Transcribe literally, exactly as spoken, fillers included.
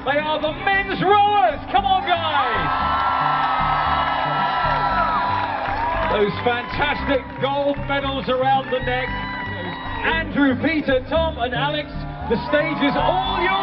They are the men's rowers. Come on, guys. Those fantastic gold medals around the neck. Andrew, Peter, Tom and Alex, the stage is all yours.